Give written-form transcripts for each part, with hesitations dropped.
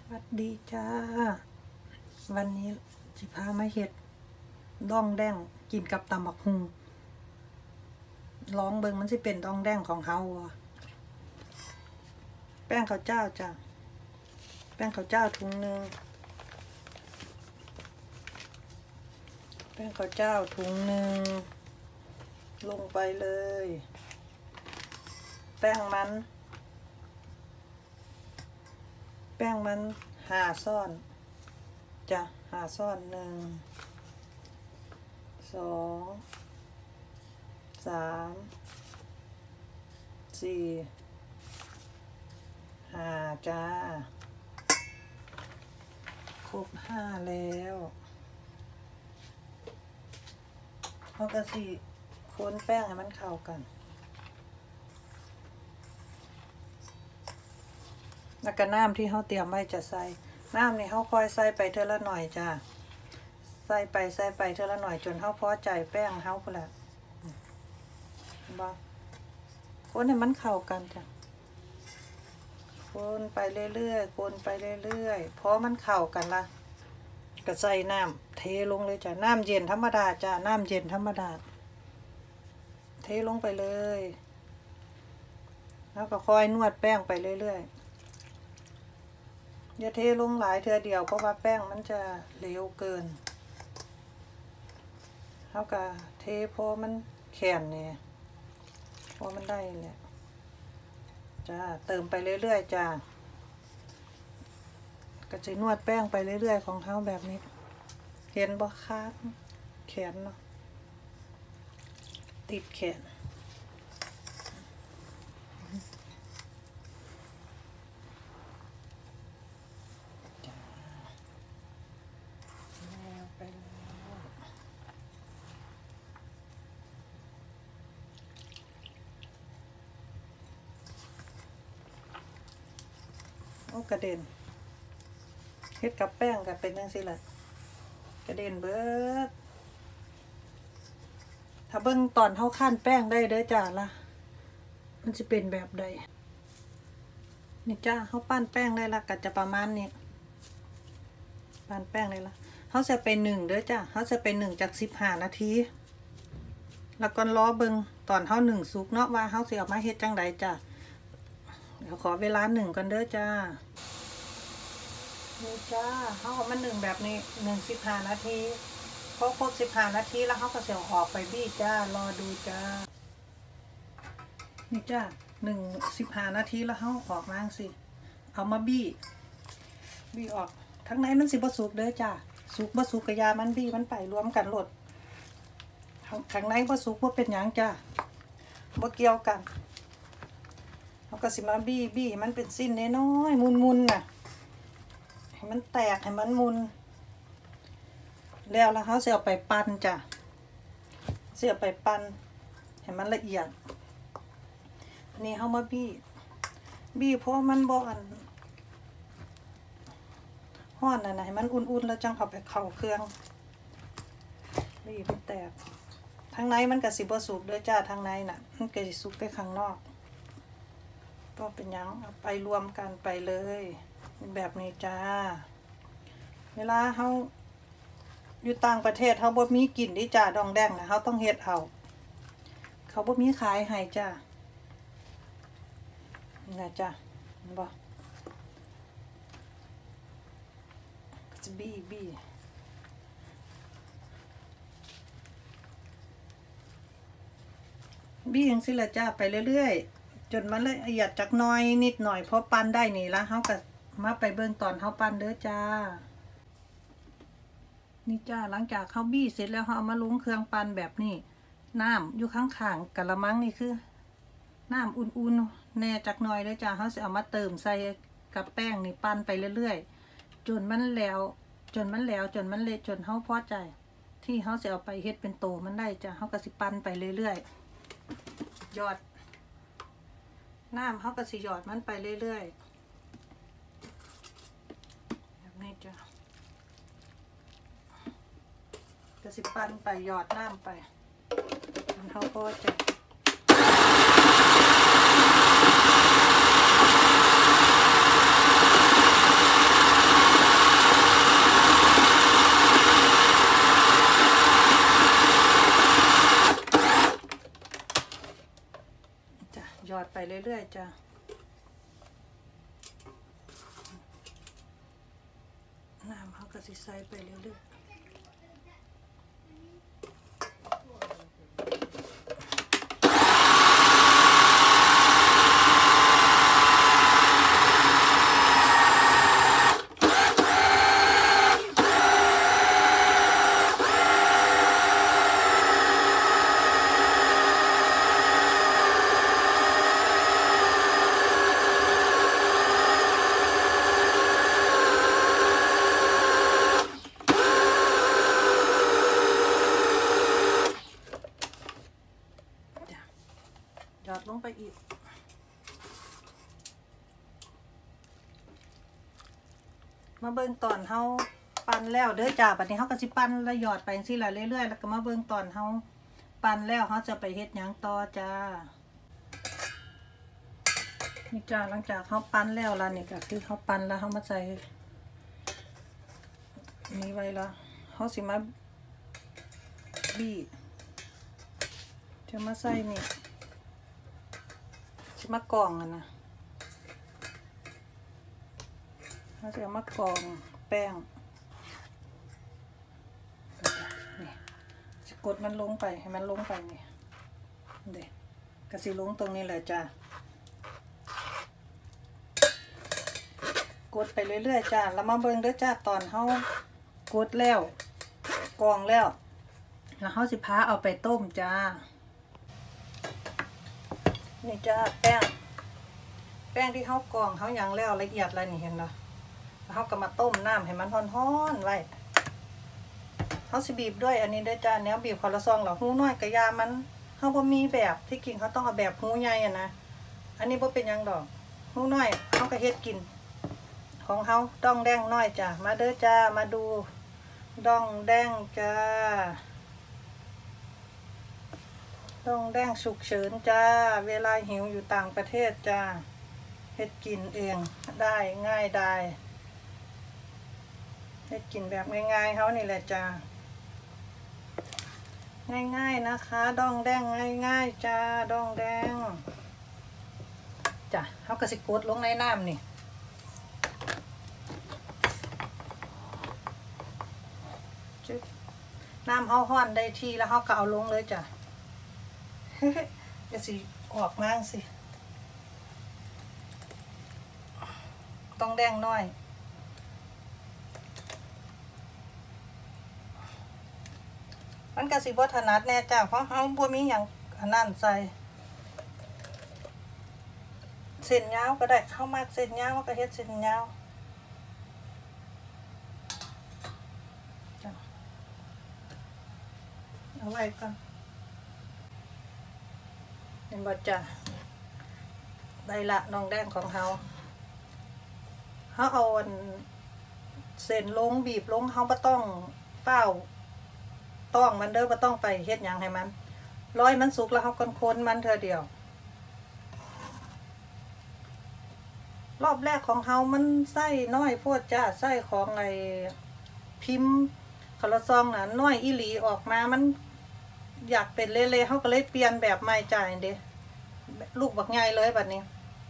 วัสดีจ้าวันนี้สิพามาเฮ็ดดองแดงกินกับตำบักหุ่งลองเบิ่งมันสิเป็นดองแดงของเฮาแป้งข้าวเจ้าจ้ะแป้งข้าวเจ้าถุงนึงแป้งข้าวเจ้าถุงนึงลงไปเลยแป้งมัน5 ช้อนจ้ะ5 ช้อน1 2 3 4 5จ้าครบ5แล้วเราก็สิคนแป้งให้มันเข้ากันแล้วก็น้ำที่เขาเตรียมไว้จะใส่น้ำนี่เขาคอยใส่ไปเท่าละหน่อยจ้าใส่ไปเท่าละหน่อยจนเขาพอใจแป้งเขาพุ่นละบ่คนให้มันเข้ากันจ้ะคนไปเรื่อยๆคนไปเรื่อยๆพอมันเข้ากันละก็ใส่น้ำเทลงเลยจ้ะน้ำเย็นธรรมดาจ้ะน้ำเย็นธรรมดาเทลงไปเลยแล้วก็คอยนวดแป้งไปเรื่อยๆอย่าเทลงหลายเทื่อเดียวเพราะว่าแป้งมันจะเหลวเกินแล้วก็เทพอมันแข็งเนี่ยพอมันได้เนี่ยจ้าเติมไปเรื่อยๆจ้าก็จะนวดแป้งไปเรื่อยๆของเขาแบบนี้เห็นบ่คะแขนเนาะติดแขนโอ้กระเด็นเฮ็ดกับแป้งก็เป็นจังซี่แหละกระเด็นเบิดถ้าเบิ่งตอนเฮาคั่นแป้งได้เด้อจ้าล่ะมันสิเป็นแบบใดนี่จ้าเฮาปั้นแป้งได้ละก็จะประมาณนี้ปั้นแป้งได้ละเฮาจะไป1เด้อจ้าเฮาจะไป1จาก15 นาทีแล้วก็รอเบิ่งตอนเฮา1สุกเนาะว่าเฮาสิเอามาเฮ็ดจังไดจ้าเดี๋ยวขอเวลา1กันเด้อจ้านี่จ้าเขาเอามา1แบบนี้15 นาทีพอครบ15 นาทีแล้วเขาก็เสียวออกไปบี้จ้ารอดูจ้านี่จ้า15 นาทีแล้วเขาออกมาสิเอามาบี้ออกทั้งในมันสิบ่สุกเด้อจ้าสุกบ่สุกกะยามันบี้มันไปรวมกันหลดข้างในบ่สุกบ่เป็นหยังจ้าบ่เกี่ยวกันเขาก็สิมาบี้มันเป็นสิ้นน้อยๆมุนๆน่ะให้มันแตกให้มันมุนแล้วเขาเสียไปปั้นจ้ะเสียไปปั้นให้มันละเอียดนี่เขามาบี้เพราะมันบ่อันห้อนน่ะให้มันอุ่นๆแล้วจังเอาไปเข้าเครื่องบี้มันแตกทางในมันก็สิบ่สุกด้วยจ้าทางในน่ะมันก็สิสุกแต่ข้างนอกก็เป็นหยังเอาไปรวมกันไปเลยแบบนี้จ้าเวลาเขาอยู่ต่างประเทศเขาบ่มีกินดิจ้าดองแดงนะเขาต้องเฮ็ดเอาเขาบ่มีขายให้จ้านี่นะจ้าเห็นบ่จะบี้จังซี่ล่ะจ้าไปเรื่อยๆจนมันละเอียดจักหน่อยนิดหน่อยพอปั้นได้นี่ละเขาก็มาไปเบิ่งตอนเขาปั้นเด้อจ้านี่จ้าหลังจากเขาบี้เสร็จแล้วเขาเอามาลงเครื่องปั้นแบบนี้น้ำอยู่ข้างๆกะละมังนี่คือน้ำอุ่นๆแน่จักหน่อยเลยจ้าเขาจะเอามาเติมใส่กับแป้งนี่ปั้นไปเรื่อยๆจนมันแล้วจนมันเละจนเขาพอใจที่เขาจะเอาไปเฮ็ดเป็นโตมันได้จ้าเขาก็สิปั้นไปเรื่อยๆหยอดน้ำเขาก็สิหยอดมันไปเรื่อยๆแบบนี้จ้ะก็สิปั้นไปหยอดน้ำไปมันเขาก็จะก็สิใส่ไปเรื่อยหยอดลงไปอีกมาเบิ่งตอนเฮาปั่นแล้วเด้อจ้าบัดนี้เฮาก็สิปั่นแล้วหยอดไปจังซี่ล่ะเรื่อยๆแล้วก็มาเบิ่งตอนเฮาปั่นแล้วเฮาจะไปเฮ็ดหยังต่อจ้านี่จ้าหลังจากเฮาปั่นแล้วล่ะนี่ก็คือเฮาปั่นแล้วเฮามาใส่นี่ไว้ละเฮาสิมาบี้จะมาใส่นี่สิมากรองนะเราจะมากรองแป้งนี่จะกดมันลงไปให้มันลงไปนี่เด็กกระสีลงตรงนี้เลยจ้ากดไปเรื่อยๆจ้าแล้วมาเบิ่งเด้อจ้าตอนเฮากดแล้วกรองแล้วเฮาสิพาเอาไปต้มจ้านี่จ้าแป้งที่เขากรองเขาหยังแล้วละเอียดอะไรนี่เห็นเนาะแล้วเขาก็มาต้มน้ำให้มันร้อนๆไว้เขาสิบีบด้วยอันนี้ด้วยจ้าแนวบีบคอละซองหรอหูน้อยกระยามันเขาบ่มีแบบที่กินเขาต้องเอาแบบหูใหญ่อะนะอันนี้บ่เป็นยังดอกหูน้อยเขาก็เฮ็ดกินของเขาดองแดงน้อยจ้ามาเด้อจ้ามาดูดองแดงจ้าต้องแดงฉุกเฉินจ้าเวลาหิวอยู่ต่างประเทศจ้าเฮ็ดกินเองได้ง่ายได้เฮ็ดกินแบบง่ายๆเขานี่แหละจ้าง่ายๆนะคะดองแดงง่ายๆจ้าดองแดงจ้ะเขากระสิกดลงในน้ำนี่น้ำเขาห้อนได้ทีแล้วเขาก็เอาลงเลยจ้ะจะสิออกมากสิต้องแดงน้อยมันกระสิบ่ถนัดแน่จ้าเพราะเขาบ่มีอย่างนั่นใส่เส้นยาวก็ได้เข้ามาเส้นยาวก็เฮ็ดเส้นยาวเอาไว้ก่อนเห็นบ่จ้ะได้ละน้องแดงของเขาเอาเส้นลงบีบลงเขาบ่ต้องเป้าต้องมันเด้อบ่ต้องไปเฮ็ดหยังให้มันร้อยมันสุกแล้วเขาคนมันเธอเดียวรอบแรกของเขามันไส้น้อยโพดจ้าไส้ของไอ้พิมพ์คอลลาซองน่ะน้อยอีหลีออกมามันอยากเป็นเละๆเขาก็เลยเปลี่ยนแบบใหม่จ่ายเด้ลูกบักใหญ่เลยแบบนี้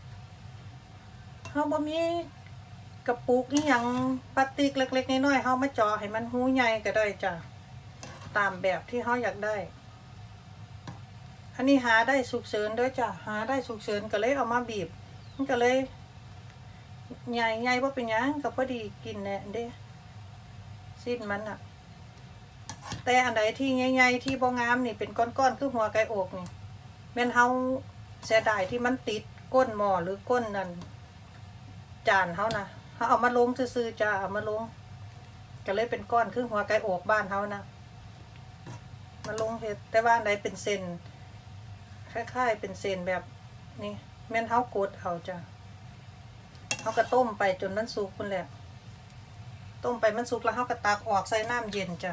เขาบ่มีกระปุกนี่ยังพลาสติกเล็กๆน้อยๆเขามาจ่อให้มันหูใหญ่ก็ได้จ้ะตามแบบที่เขาอยากได้อันนี้หาได้ฉุกเฉินด้วยจ้ะหาได้ฉุกเฉินก็เลยเอามาบีบมันก็เลยใหญ่ว่าเป็นยังก็พอดีกินแน่เด้สิ้นมันอ่ะแต่อันใดที่ใหญ่ๆที่บ่งามนี่เป็นก้อนๆคือหัวไก่อกนี่แม่นเฮาเสียดายที่มันติดก้นหม้อหรือก้นนั่นจานเฮานะเฮาเอามาลงซื่อๆจ้าเอามาลงก็เลยเป็นก้อนคือหัวไก่อกบ้านเฮานะมาลงเฮ็ดแต่ว่าอันใดเป็นเส้นคล้ายๆเป็นเส้นแบบนี้แม่นเฮากดเอาจ้ะเฮาก็ต้มไปจนมันสุกพุ่นแหละต้มไปมันสุกแล้วเฮาก็ตักออกใส่น้ำเย็นจ้ะ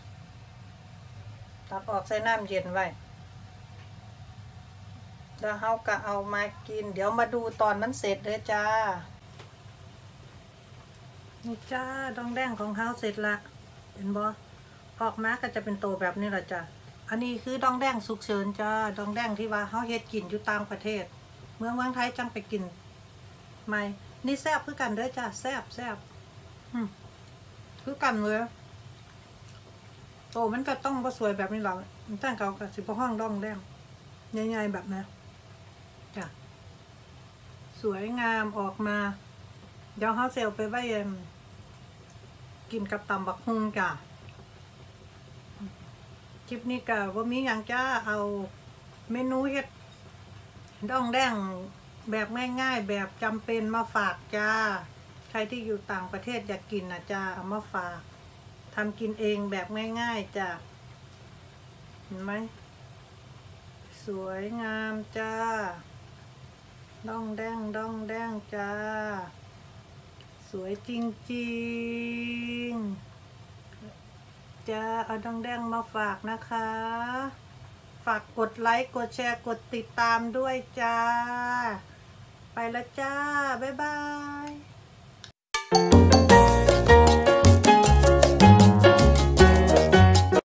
ตักออกใส่น้ำเย็นไว้แล้วเฮาก็เอามากินเดี๋ยวมาดูตอนมันเสร็จเลยจ้านี่จ้าดองแดงของเฮาเสร็จละเห็นบ่ออกมาก็จะเป็นโตแบบนี้แหละจ้ะอันนี้คือดองแดงสุกเฉินจ้าดองแดงที่ว่าเฮาเฮ็ดกินอยู่ต่างประเทศเมืองไทยจังไปกินใหม่นี่แซ่บคือกันเด้อจ้าแซ่บคือกันเลยโตมันก็ต้องบ่สวยแบบนี้หรอกมันตั้งเขากับสิบห้องดองแดงใหญ่ๆแบบนั้นจ้ะสวยงามออกมาเดี๋ยวเขาเซลไปไว้กินกับตำบักฮุงจ้ะคลิปนี้ก็ว่ามีอย่างจ้าเอาเมนูเฮ็ดดองแดงแบบง่ายๆแบบจำเป็นมาฝากจ้าใครที่อยู่ต่างประเทศอยากกินนะจ้าเอามาฝากทำกินเองแบบง่ายๆจ้าเห็นไหมสวยงามจ้าดองแดงดองแดงจ้าสวยจริงๆจ้าเอาดองแดงมาฝากนะคะฝากกดไลค์กดแชร์กดติดตามด้วยจ้าไปแล้วจ้าบ๊ายบาย